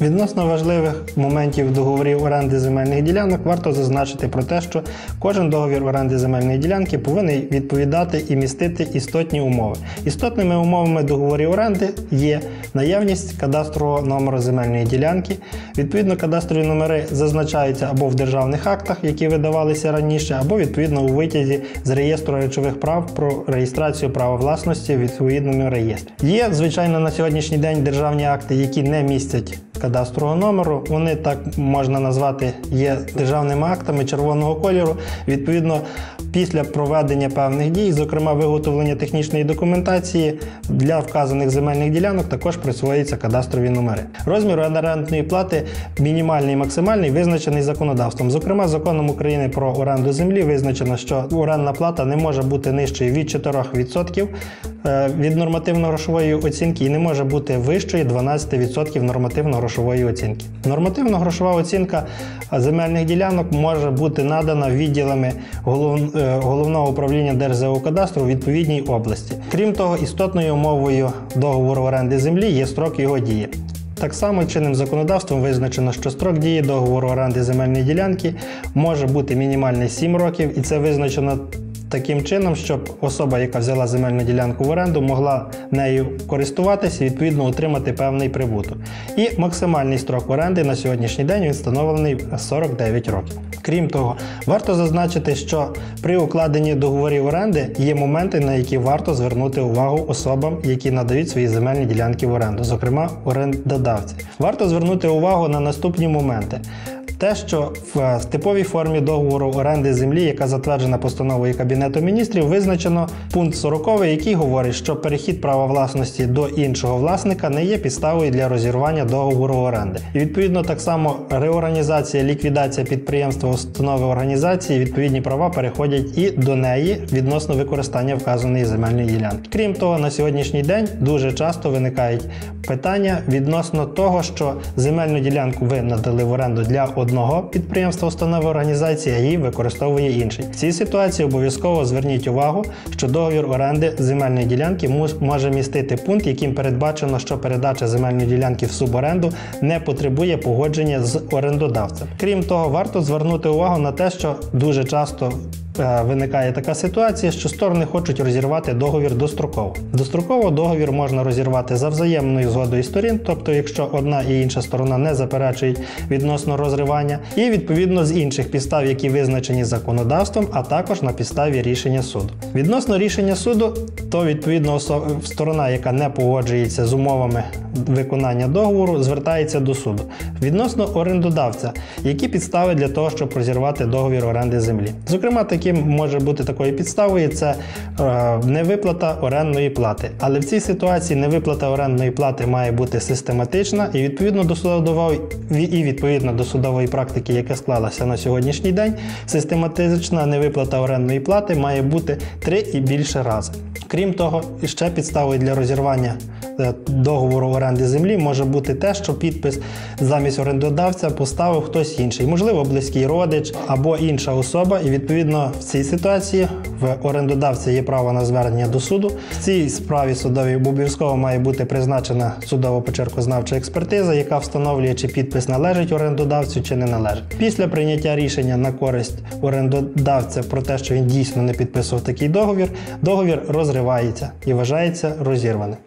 Відносно важливих моментів договорів оренди земельних ділянок варто зазначити про те, що кожен договір оренди земельної ділянки повинен відповідати і містити істотні умови. Істотними умовами договорів оренди є наявність кадастрового номеру земельної ділянки. Відповідно, кадастрові номери зазначаються або в державних актах, які видавалися раніше, або відповідно у витязі з реєстру речових прав про реєстрацію права власності в відповідному реєстрі. Є, звичайно, на сьогоднішній день державні акти, які не містять кадастрового номеру. Вони, так можна назвати, є державними актами червоного кольору. Відповідно, після проведення певних дій, зокрема виготовлення технічної документації, для вказаних земельних ділянок також присвоюються кадастрові номери. Розмір орендної плати мінімальний і максимальний визначений законодавством. Зокрема, законом України про оренду землі визначено, що орендна плата не може бути нижчою від 4% від нормативно-грошової оцінки і не може бути вищою 12% нормативно-грошової оцінки. Нормативно-грошова оцінка земельних ділянок може бути надана відділами Головного управління Держгеокадастру у відповідній області. Крім того, істотною умовою договору оренди землі є строк його дії. Так само чинним законодавством визначено, що строк дії договору оренди земельної ділянки може бути мінімальний 7 років, і це визначено таким чином, щоб особа, яка взяла земельну ділянку в оренду, могла нею користуватися і відповідно отримати певний прибуток. І максимальний строк оренди на сьогоднішній день він встановлений 49 років. Крім того, варто зазначити, що при укладенні договорів оренди є моменти, на які варто звернути увагу особам, які надають свої земельні ділянки в оренду, зокрема орендодавці. Варто звернути увагу на наступні моменти. Те, що в типовій формі договору оренди землі, яка затверджена постановою Кабінету Міністрів, визначено пункт 40, який говорить, що перехід права власності до іншого власника не є підставою для розірвання договору оренди. І відповідно так само реорганізація, ліквідація підприємства, установи, організації, відповідні права переходять і до неї відносно використання вказаної земельної ділянки. Крім того, на сьогоднішній день дуже часто виникають питання відносно того, що земельну ділянку ви надали в оренду для одного підприємства, установи, організації, а її використовує інший. В цій ситуації обов'язково зверніть увагу, що договір оренди земельної ділянки може містити пункт, яким передбачено, що передача земельної ділянки в суборенду не потребує погодження з орендодавцем. Крім того, варто звернути увагу на те, що дуже часто виникає така ситуація, що сторони хочуть розірвати договір достроково. Достроково договір можна розірвати за взаємною згодою сторін, тобто якщо одна і інша сторона не заперечують відносно розривання, і відповідно з інших підстав, які визначені законодавством, а також на підставі рішення суду. Відносно рішення суду, то відповідно сторона, яка не погоджується з умовами виконання договору, звертається до суду. Відносно орендодавця, які підстави для того, щоб розірвати договір оренди землі. Зокрема, таким може бути такою підставою це невиплата орендної плати. Але в цій ситуації невиплата орендної плати має бути систематична і відповідно до судової практики, яка склалася на сьогоднішній день, систематична невиплата орендної плати має бути 3 і більше рази. Крім того, ще підставою для розірвання договору оренди землі може бути те, що підпис замість орендодавця поставив хтось інший, можливо, близький родич або інша особа, і відповідно в цій ситуації в орендодавця є право на звернення до суду. В цій справі судовій обов'язково має бути призначена судово-почеркознавча експертиза, яка встановлює, чи підпис належить орендодавцю, чи не належить. Після прийняття рішення на користь орендодавця про те, що він дійсно не підписував такий договір, договір розривається і вважається розірваним.